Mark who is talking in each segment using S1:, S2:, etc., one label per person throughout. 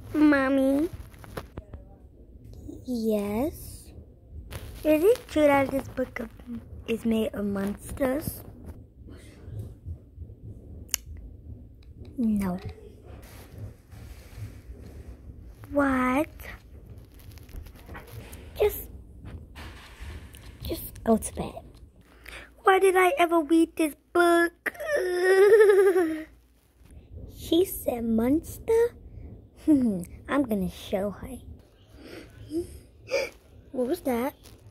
S1: Mommy? Yes? Is it true that this book is made of monsters? No. What? Just go to bed. Why did I ever read this book? She said monster? I'm gonna show her. What was that?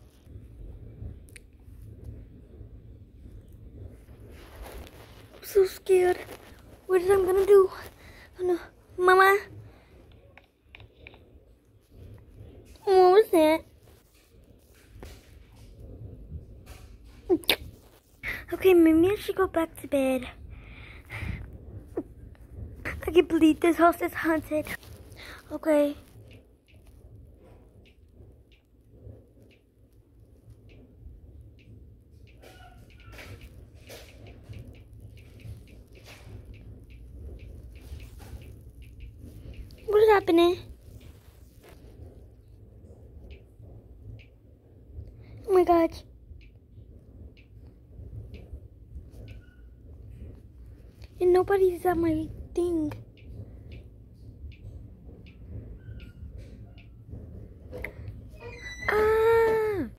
S1: I'm so scared. What is I'm gonna do? Oh no. Mama? What was that? Okay, maybe I should go back to bed. I can't believe this house is haunted. Okay. What is happening? Oh my God. And nobody's at my thing.